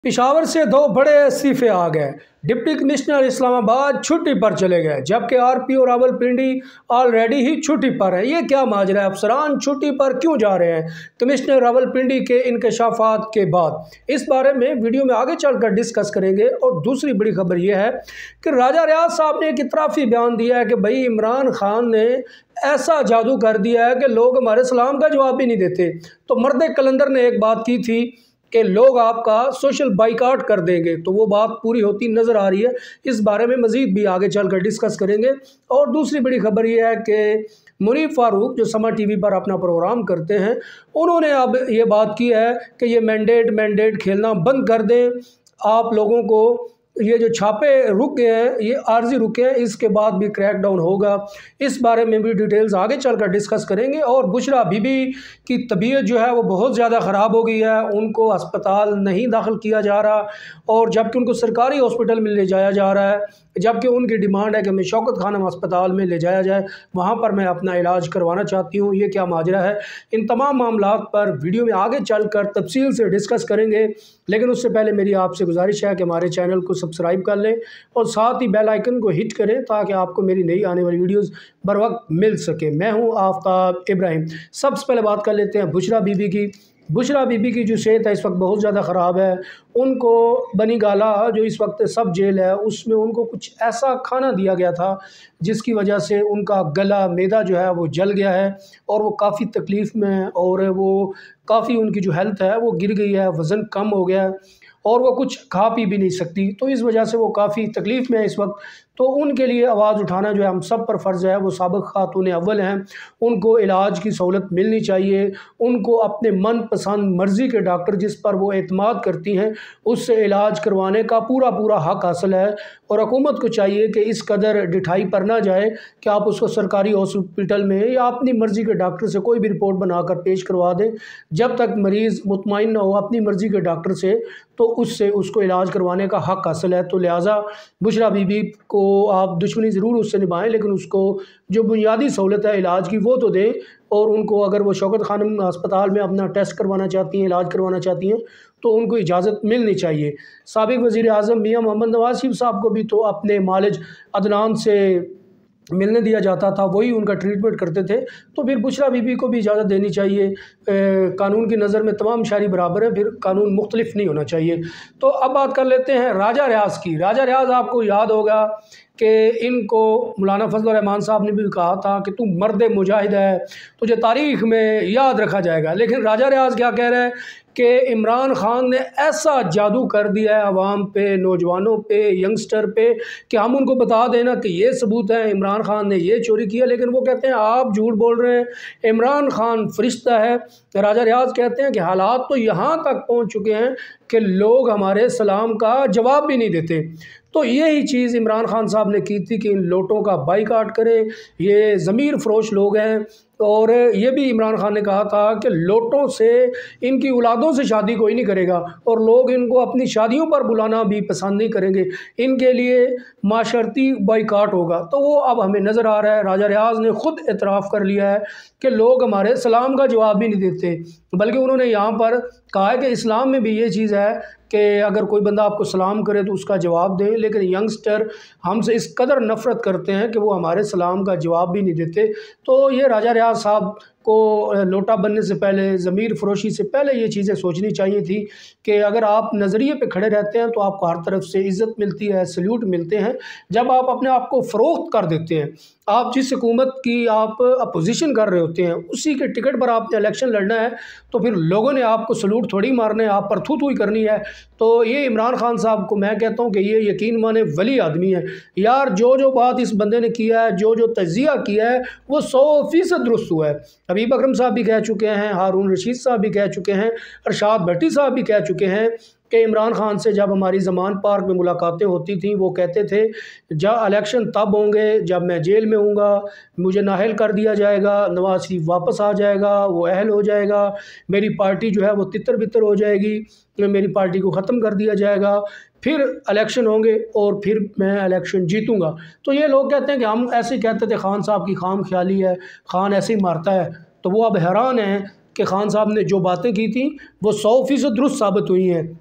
पेशावर से दो बड़े इस्तीफे आ गए। डिप्टी कमिश्नर इस्लामाबाद छुट्टी पर चले गए, जबकि आरपीओ रावलपिंडी ऑलरेडी ही छुट्टी पर है। ये क्या माजरा है? अफसरान छुट्टी पर क्यों जा रहे हैं कमिश्नर रावलपिंडी के इंकशाफात के बाद? इस बारे में वीडियो में आगे चलकर डिस्कस करेंगे। और दूसरी बड़ी खबर यह है कि राजा रियाज साहब ने एक इतराफ़ी बयान दिया है कि भाई इमरान खान ने ऐसा जादू कर दिया है कि लोग हमारे सलाम का जवाब भी नहीं देते। तो मर्द कलंदर ने एक बात की थी कि लोग आपका सोशल बाइकाट कर देंगे, तो वो बात पूरी होती नज़र आ रही है। इस बारे में मज़ीद भी आगे चलकर डिस्कस करेंगे। और दूसरी बड़ी खबर ये है कि मुनीफ फारूक जो समा टीवी पर अपना प्रोग्राम करते हैं, उन्होंने अब ये बात की है कि ये मैंडेट खेलना बंद कर दें। आप लोगों को ये जो छापे रुक गए हैं, ये आर्जी रुके हैं, इसके बाद भी क्रैकडाउन होगा। इस बारे में भी डिटेल्स आगे चलकर डिस्कस करेंगे। और बुशरा बीबी की तबीयत जो है वो बहुत ज़्यादा ख़राब हो गई है, उनको अस्पताल नहीं दाखिल किया जा रहा, और जबकि उनको सरकारी हॉस्पिटल में ले जाया जा रहा है, जबकि उनकी डिमांड है कि मैं शौकत खानम अस्पताल में ले जाया जाए, वहाँ पर मैं अपना इलाज करवाना चाहती हूँ। ये क्या माजरा है? इन तमाम मामलात पर वीडियो में आगे चलकर तफसील से डिस्कस करेंगे। लेकिन उससे पहले मेरी आपसे गुजारिश है कि हमारे चैनल को सब्सक्राइब कर लें और साथ ही बेल आइकन को हिट करें ताकि आपको मेरी नई आने वाली वीडियोस बर वक्त मिल सके। मैं हूं आफ्ताब इब्राहिम। सबसे पहले बात कर लेते हैं बुशरा बीबी की। बुशरा बीबी की जो सेहत है इस वक्त बहुत ज़्यादा ख़राब है। उनको बनी गाला जो इस वक्त सब जेल है, उसमें उनको कुछ ऐसा खाना दिया गया था जिसकी वजह से उनका गला मैदा जो है वो जल गया है और वो काफ़ी तकलीफ़ में है, और वो काफ़ी उनकी जो हेल्थ है वो गिर गई है, वज़न कम हो गया है और वो कुछ खा पी भी नहीं सकती। तो इस वजह से वो काफ़ी तकलीफ़ में है इस वक्त। तो उनके लिए आवाज़ उठाना जो है हम सब पर फ़र्ज़ है। वो साबिक़ खातून अव्वल हैं, उनको इलाज की सहूलत मिलनी चाहिए। उनको अपने मनपसंद मर्ज़ी के डॉक्टर जिस पर वो एतमाद करती हैं उससे इलाज करवाने का पूरा हक़ हासिल है। और हुकूमत को चाहिए कि इस कदर डिठाई पर ना जाए कि आप उसको सरकारी हॉस्पिटल में या अपनी मर्ज़ी के डॉक्टर से कोई भी रिपोर्ट बनाकर पेश करवा दें। जब तक मरीज़ मुतमईन ना हो अपनी मर्ज़ी के डॉक्टर से, तो उससे उसको इलाज करवाने का हक़ हासिल है। तो लिहाजा बुशरा बीबी को आप दुश्मनी ज़रूर उससे निभाएं, लेकिन उसको जो बुनियादी सहूलत है इलाज की वो तो दें। और उनको अगर वो शौकत खानम अस्पताल में अपना टेस्ट करवाना चाहती हैं, इलाज करवाना चाहती हैं, तो उनको इजाज़त मिलनी चाहिए। साबिक़ वज़ीर आज़म मियां मोहम्मद नवाज़ शरीफ साहब को भी तो अपने मालिज अदनान से मिलने दिया जाता था, वही उनका ट्रीटमेंट करते थे। तो फिर बुशरा बीबी को भी इजाज़त देनी चाहिए। कानून की नज़र में तमाम शहरी बराबर है, फिर कानून मुख्तलिफ नहीं होना चाहिए। तो अब बात कर लेते हैं राजा रियाज की। राजा रियाज आपको याद होगा कि इनको मौलाना फजल रहमान साहब ने भी कहा था कि तू मर्द मुजाहिद है, तुझे तारीख़ में याद रखा जाएगा। लेकिन राजा रियाज क्या कह रहे हैं कि इमरान खान ने ऐसा जादू कर दिया है आवाम पे, नौजवानों पे, यंगस्टर पे, कि हम उनको बता देना कि ये सबूत है इमरान खान ने ये चोरी किया। लेकिन वो कहते हैं आप झूठ बोल रहे हैं, इमरान खान फरिश्ता है। राजा रियाज कहते हैं कि हालात तो यहाँ तक पहुँच चुके हैं कि लोग हमारे सलाम का जवाब भी नहीं देते। तो यही चीज़ इमरान खान साहब ने की थी कि इन लोटों का बाइकाट करें, ये ज़मीर फरोश लोग हैं। और ये भी इमरान खान ने कहा था कि लोटों से, इनकी औलादों से शादी कोई नहीं करेगा और लोग इनको अपनी शादियों पर बुलाना भी पसंद नहीं करेंगे, इनके लिए माशरती बाइकाट होगा। तो वो अब हमें नज़र आ रहा है, राजा रियाज ने ख़ुद एतराफ़ कर लिया है कि लोग हमारे सलाम का जवाब भी नहीं देते। बल्कि उन्होंने यहाँ पर कहा है कि इस्लाम में भी ये चीज़ है कि अगर कोई बंदा आपको सलाम करे तो उसका जवाब दें। लेकिन यंगस्टर हमसे इस कदर नफ़रत करते हैं कि वो हमारे सलाम का जवाब भी नहीं देते। तो ये राजा रियाज साहब को लोटा बनने से पहले, ज़मीर फरोशी से पहले ये चीज़ें सोचनी चाहिए थी कि अगर आप नज़रिए पे खड़े रहते हैं तो आपको हर तरफ से इज़्ज़त मिलती है, सल्यूट मिलते हैं। जब आप अपने आप को फ़रोख्त कर देते हैं, आप जिस हुकूमत की आप अपोजिशन कर रहे होते हैं उसी के टिकट पर आपने इलेक्शन लड़ना है, तो फिर लोगों ने आपको सल्यूट थोड़ी मारना है, आप पर थू ही करनी है। तो ये इमरान खान साहब को मैं कहता हूँ कि ये यकीन माने वली आदमी है यार। जो बात इस बंदे ने किया है, जो तज्जिया किया है, वो 100% दुरुस्त हुआ है। हबीब अकरम साहब भी कह चुके हैं, हारून रशीद साहब भी कह चुके हैं, अरशाद भट्टी साहब भी कह चुके हैं कि इमरान खान से जब हमारी ज़मान पार्क में मुलाकातें होती थी वो कहते थे जब इलेक्शन तब होंगे जब मैं जेल में हूँगा, मुझे नाअहल कर दिया जाएगा, नवाज शरीफ वापस आ जाएगा, वो अहल हो जाएगा, मेरी पार्टी जो है वो तितर बितर हो जाएगी, मेरी पार्टी को ख़त्म कर दिया जाएगा, फिर इलेक्शन होंगे और फिर मैं इलेक्शन जीतूँगा। तो ये लोग कहते हैं कि हम ऐसे ही कहते थे खान साहब की खाम ख्याली है, खान ऐसे ही मारता है। तो वो अब हैरान हैं कि खान साहब ने जो बातें की थी वो 100% दुरुस्त साबित हुई हैं।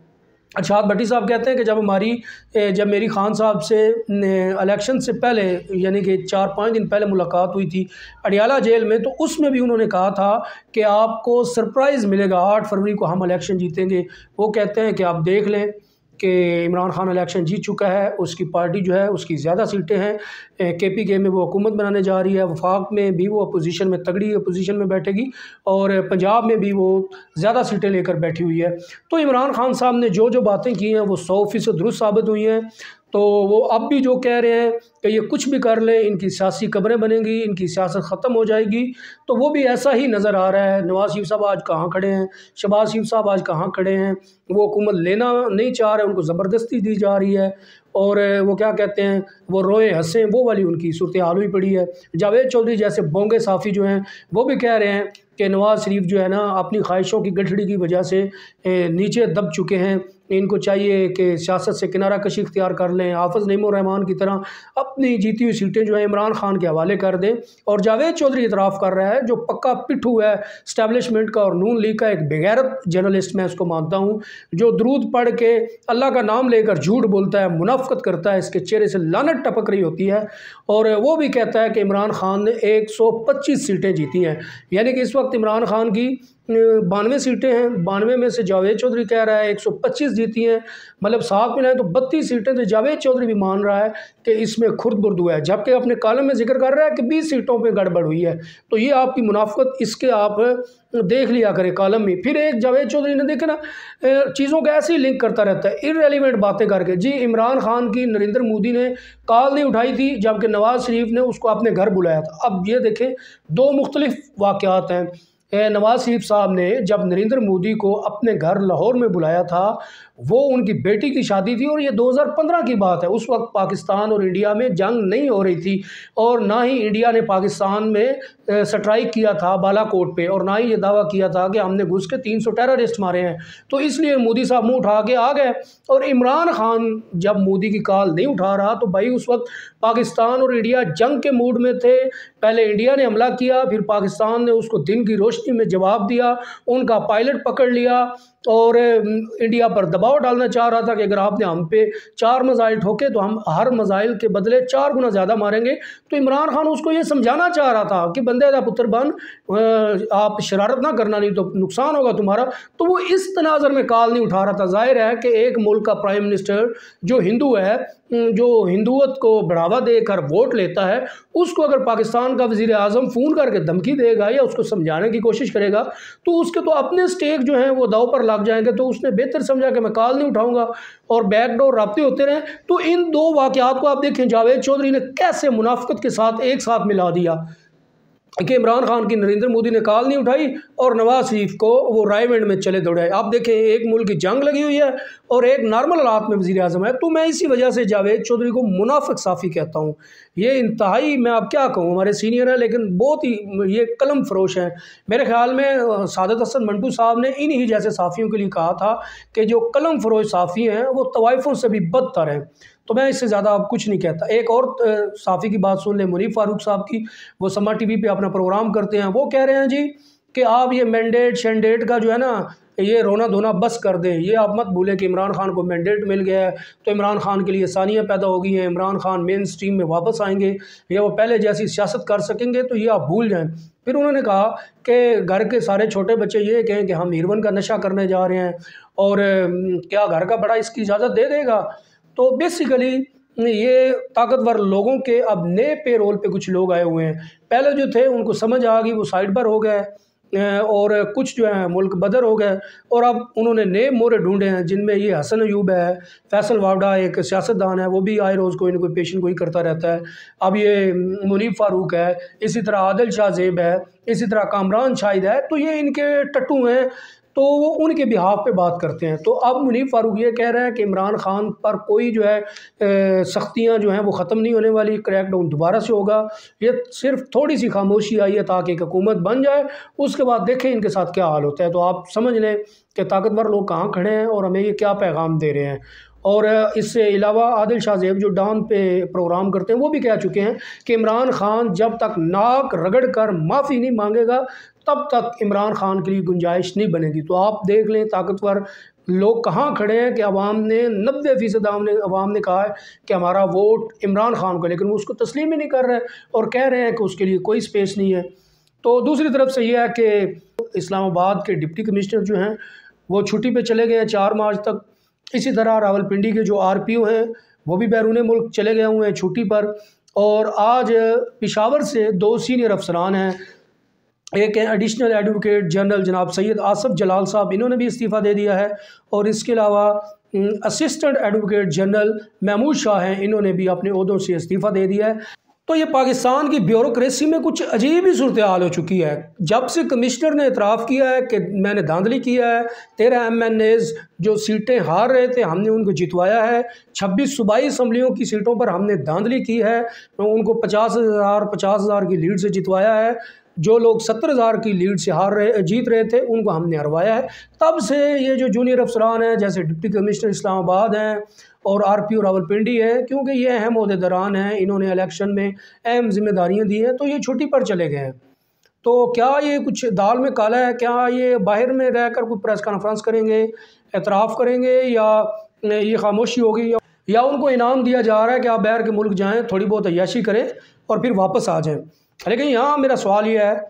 अरशद भट्टी साहब कहते हैं कि जब मेरी खान साहब से इलेक्शन से पहले यानी कि 4-5 दिन पहले मुलाकात हुई थी अडियाला जेल में, तो उसमें भी उन्होंने कहा था कि आपको सरप्राइज़ मिलेगा, 8 फरवरी को हम इलेक्शन जीतेंगे। वो कहते हैं कि आप देख लें कि इमरान खान इलेक्शन जीत चुका है, उसकी पार्टी जो है उसकी ज़्यादा सीटें हैं, KPK में वो हुकूमत बनाने जा रही है, वफाक में भी वो अपोजिशन में तगड़ी अपोजिशन में बैठेगी और पंजाब में भी वो ज़्यादा सीटें लेकर बैठी हुई है। तो इमरान खान साहब ने जो जो बातें की हैं वो 100% दुरुस्त साबित हुई हैं। तो वो अब भी जो कह रहे हैं कि ये कुछ भी कर लें इनकी सियासी कब्रें बनेंगी, इनकी सियासत ख़त्म हो जाएगी, तो वो भी ऐसा ही नज़र आ रहा है। नवाज़ शरीफ साहब आज कहाँ खड़े हैं, शहबाज शरीफ साहब आज कहाँ खड़े हैं, वो हुकूमत लेना नहीं चाह रहे, उनको ज़बरदस्ती दी जा रही है और वो क्या कहते हैं, वो रोए हंसें, वो वाली उनकी सूरत हाल हुई पड़ी है। जावेद चौधरी जैसे बोंगे साफ़ी जो हैं वो भी कह रहे हैं कि नवाज़ शरीफ जो है ना अपनी ख्वाहिशों की गठड़ी की वजह से नीचे दब चुके हैं, इनको चाहिए कि सियासत से किनारा कशी इख्तियार कर लें, हाफ़िज़ नईमुर रहमान की तरह अपनी जीती हुई सीटें जो है इमरान खान के हवाले कर दें। और जावेद चौधरी इतराफ़ कर रहा है, जो पक्का पिट्ठू है इस्टेब्लिशमेंट का और नून लीग का एक बेगैरत जर्नलिस्ट मैं उसको मानता हूँ, जो दरूद पढ़ के अल्लाह का नाम लेकर झूठ बोलता है, मुनाफ़िक़त करता है, इसके चेहरे से लानत टपक रही होती है। और वो भी कहता है कि इमरान खान ने 125 सीटें जीती हैं, यानी कि इस वक्त इमरान खान की 92 सीटें हैं, 92 में से जावेद चौधरी कह रहा है 125 जीती हैं, मतलब साथ मिलाएं तो 32 सीटें। तो जावेद चौधरी भी मान रहा है कि इसमें खुर्द बुर्द हुआ है, जबकि अपने कॉलम में जिक्र कर रहा है कि 20 सीटों पे गड़बड़ हुई है। तो ये आपकी मुनाफ़िक़त, इसके आप देख लिया करें कॉलम में। फिर एक जावेद चौधरी ने देखे ना चीज़ों का ऐसे ही लिंक करता रहता है इररेलेवेंट बातें करके। जी इमरान खान की नरेंद्र मोदी ने कॉल नहीं उठाई थी, जबकि नवाज़ शरीफ ने उसको अपने घर बुलाया था। अब ये देखें, दो मुख्तलिफ वाक़यात हैं। नवाज़ शरीफ साहब ने जब नरेंद्र मोदी को अपने घर लाहौर में बुलाया था, वो उनकी बेटी की शादी थी और ये 2015 की बात है। उस वक्त पाकिस्तान और इंडिया में जंग नहीं हो रही थी और ना ही इंडिया ने पाकिस्तान में स्ट्राइक किया था बालाकोट पे, और ना ही ये दावा किया था कि हमने घुस के 300 टेररिस्ट मारे हैं। तो इसलिए मोदी साहब मुँह उठा के आ गए। और इमरान खान जब मोदी की कॉल नहीं उठा रहा तो भाई उस वक्त पाकिस्तान और इंडिया जंग के मूड में थे। पहले इंडिया ने हमला किया, फिर पाकिस्तान ने उसको दिन की रोशनी में जवाब दिया, उनका पायलट पकड़ लिया और इंडिया पर दबाव डालना चाह रहा था कि अगर आपने हम पे 4 मिसाइल ठोके तो हम हर मिसाइल के बदले 4 गुना ज़्यादा मारेंगे। तो इमरान खान उसको ये समझाना चाह रहा था कि बंदे दा पुत्र बन, आप शरारत ना करना, नहीं तो नुकसान होगा तुम्हारा। तो वो इस तनाज़र में कॉल नहीं उठा रहा था। जाहिर है कि एक मुल्क का प्राइम मिनिस्टर जो हिंदू है, जो हिंदुवत को बढ़ावा देकर वोट लेता है, उसको अगर पाकिस्तान का वज़ीर आज़म फ़ोन करके धमकी देगा या उसको समझाने की कोशिश करेगा तो उसके तो अपने स्टेक जो हैं वो दाव पर लग जाएंगे। तो उसने बेहतर समझा कि मैं कॉल नहीं उठाऊंगा और बैकडोर राब्ते होते रहे। तो इन दो वाक़यात को आप देखें, जावेद चौधरी ने कैसे मुनाफ़िक़त के साथ एक साथ मिला दिया कि इमरान खान की नरेंद्र मोदी ने कॉल नहीं उठाई और नवाज़ शरीफ को वो रायवेंड में चले दौड़ाए। आप देखें, एक मुल्क की जंग लगी हुई है और एक नॉर्मल हालात में वज़ीर आज़म है। तो मैं इसी वजह से जावेद चौधरी को मुनाफिक साफ़ी कहता हूँ। ये इंतहाई, मैं अब क्या कहूँ, हमारे सीनियर हैं लेकिन बहुत ही ये कलम फरोश हैं। मेरे ख्याल में सादत हसन मंटू साहब ने इन्हीं जैसे साफ़ियों के लिए कहा था कि जो कलम फरोश साफ़ी हैं वो तवाइफ़ों से भी बदतर हैं। तो मैं इससे ज़्यादा अब कुछ नहीं कहता। एक और साफ़ी की बात सुन लें, मुनीफ फारूक साहब की। वो समा टीवी पे अपना प्रोग्राम करते हैं। वो कह रहे हैं जी कि आप ये मैंडेट शेंडेट का जो है ना, ये रोना धोना बस कर दें। ये आप मत भूलें कि इमरान खान को मैंडेट मिल गया है तो इमरान खान के लिए आसानियाँ पैदा हो गई हैं, इमरान खान मेन स्ट्रीम में वापस आएंगे या वो पहले जैसी सियासत कर सकेंगे, तो ये आप भूल जाएं। फिर उन्होंने कहा कि घर के सारे छोटे बच्चे ये कहें कि हम हीरोइन का नशा करने जा रहे हैं और क्या घर का बड़ा इसकी इजाज़त दे देगा। तो बेसिकली ये ताकतवर लोगों के अब नए पे रोल पे कुछ लोग आए हुए हैं। पहले जो थे उनको समझ आ गई, वो साइड पर हो गए और कुछ जो है मुल्क बदर हो गए और अब उन्होंने नए मोरे ढूंढे हैं, जिनमें ये हसन अयूब है, फैसल वावडा एक सियासतदान है, वो भी आए रोज़ कोई ना कोई पेशन कोई करता रहता है। अब ये मुनीफ फारूक है, इसी तरह आदिल शाह ज़ेब है, इसी तरह कामरान शाहिद है। तो ये इनके टट्टू हैं, तो वो उनके बिहाफ पे बात करते हैं। तो अब मुनीफ फारूक ये कह रहा है कि इमरान खान पर कोई जो है सख्तियाँ जो हैं वो ख़त्म नहीं होने वाली, क्रैकडाउन दोबारा से होगा। ये सिर्फ थोड़ी सी खामोशी आई है ताकि एक हुकूमत बन जाए, उसके बाद देखें इनके साथ क्या हाल होता है। तो आप समझ लें कि ताकतवर लोग कहाँ खड़े हैं और हमें ये क्या पैगाम दे रहे हैं। और इससे अलावा आदिल शाह ज़ेब जो डॉन पे प्रोग्राम करते हैं वो भी कह चुके हैं कि इमरान खान जब तक नाक रगड़ कर माफ़ी नहीं मांगेगा तब तक इमरान खान के लिए गुंजाइश नहीं बनेगी। तो आप देख लें ताकतवर लोग कहाँ खड़े हैं कि अवाम ने 90% अवाम ने कहा है कि हमारा वोट इमरान खान को, लेकिन वो उसको तस्लीम ही नहीं कर रहे और कह रहे हैं कि उसके लिए कोई स्पेस नहीं है। तो दूसरी तरफ से यह है कि इस्लामाबाद के डिप्टी कमिश्नर जो हैं वो छुट्टी पे चले गए हैं 4 मार्च तक। इसी तरह रावलपिंडी के जो RPO हैं वो भी बैरून मुल्क चले गए हुए हैं छुट्टी पर। और आज पेशावर से 2 सीनियर अफसरान हैं, एक है एडिशनल एडवोकेट जनरल जनाब सैयद आसफ जलाल साहब, इन्होंने भी इस्तीफ़ा दे दिया है। और इसके अलावा assistant advocate general Mahmood Shah हैं, इन्होंने भी अपने ओहदों से इस्तीफ़ा दे दिया है। तो ये पाकिस्तान की ब्यूरोक्रेसी में कुछ अजीब ही सूरत हाल हो चुकी है। जब से कमिश्नर ने इतराफ़ किया है कि मैंने धांधली किया है, 13 MNAs जो सीटें हार रहे थे हमने उनको जितवाया है, 26 सूबाई असम्बलियों की सीटों पर हमने धांधली की है, उनको 50,000 की लीड से जितवाया है, जो लोग 70,000 की लीड से जीत रहे थे उनको हमने हरवाया है। तब से ये जो जूनियर अफसरान हैं जैसे डिप्टी कमिश्नर इस्लामाबाद हैं और RPO रावलपिंडी है, क्योंकि ये अहम ओहदेदारान हैं, इन्होंने इलेक्शन में अहम जिम्मेदारियां दी हैं, तो ये छुट्टी पर चले गए हैं। तो क्या ये कुछ दाल में काला है? क्या ये बाहर में रहकर कोई प्रेस कॉन्फ्रेंस करेंगे, एतराफ़ करेंगे, या ये खामोशी होगी, या उनको इनाम दिया जा रहा है कि आप बाहर के मुल्क जाएँ, थोड़ी बहुत अय्याशी करें और फिर वापस आ जाएँ? लेकिन यहाँ मेरा सवाल ये है,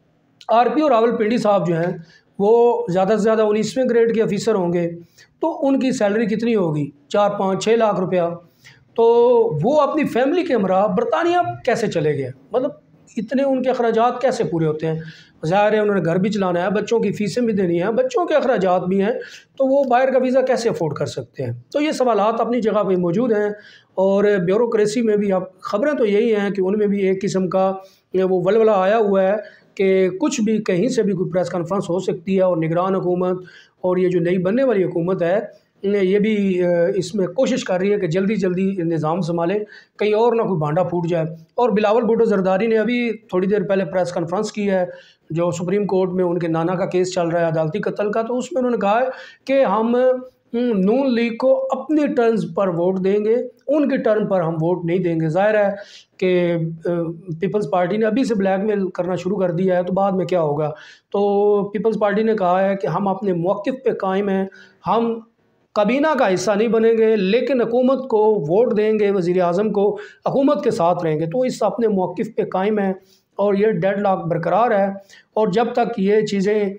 RPO रावलपिंडी साहब जो हैं वो ज़्यादा से ज़्यादा 19वें ग्रेड के ऑफिसर होंगे, तो उनकी सैलरी कितनी होगी? 4, 5, 6 लाख रुपया। तो वो अपनी फैमिली के हमरा बरतानिया कैसे चले गए? मतलब इतने उनके अखराजात कैसे पूरे होते हैं? ज़ाहिर है उन्होंने घर भी चलाना है, बच्चों की फ़ीसें भी देनी है, बच्चों के अखराजात भी हैं, तो वो बाहर का वीज़ा कैसे अफोर्ड कर सकते हैं? तो ये सवालात अपनी जगह पे मौजूद हैं। और ब्यूरोक्रेसी में भी अब ख़बरें तो यही हैं कि उनमें भी एक किस्म का वो वलवला आया हुआ है कि कुछ भी कहीं से भी कोई प्रेस कॉन्फ्रेंस हो सकती है। और निगरान हुकूमत और ये जो नई बनने वाली हुकूमत है ये भी इसमें कोशिश कर रही है कि जल्दी जल्दी निज़ाम संभालें, कहीं और ना कोई भांडा फूट जाए। और बिलावल भुट्टो ज़रदारी ने अभी थोड़ी देर पहले प्रेस कॉन्फ्रेंस की है, जो सुप्रीम कोर्ट में उनके नाना का केस चल रहा है अदालती कत्ल का, तो उसमें उन्होंने कहा है कि हम नून लीग को अपनी टर्म्स पर वोट देंगे, उनके टर्म पर हम वोट नहीं देंगे। ज़ाहिर है कि पीपल्स पार्टी ने अभी से ब्लैकमेल करना शुरू कर दिया है, तो बाद में क्या होगा। तो पीपल्स पार्टी ने कहा है कि हम अपने मौक़िफ़ पे कायम हैं, हम काबीना का हिस्सा नहीं बनेंगे, लेकिन हुकूमत को वोट देंगे, वज़ीर आज़म को, हुकूमत के साथ रहेंगे। तो इस अपने मौक़िफ़ पे कायम है और ये डेडलॉक बरकरार है। और जब तक ये चीज़ें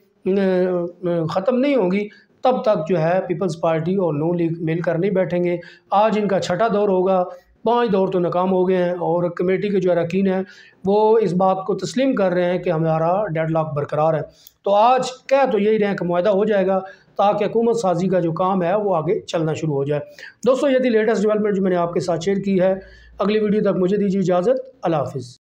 ख़त्म नहीं होंगी तब तक जो है पीपल्स पार्टी और नून लीग मिलकर नहीं बैठेंगे। आज इनका 6ठा दौर होगा, 5 दौर तो नाकाम हो गए हैं और कमेटी के जो अरकान हैं वो इस बात को तस्लीम कर रहे हैं कि हमारा डेडलॉक बरकरार है। तो आज कह तो यही रहे हैं कि मुआहदा हो जाएगा ताकि हुकूमत साजी का जो काम है वो आगे चलना शुरू हो जाए। दोस्तों, ये थी लेटेस्ट डेवलपमेंट जो मैंने आपके साथ शेयर की है। अगली वीडियो तक मुझे दीजिए इजाज़त। अल्लाह हाफ़िज़।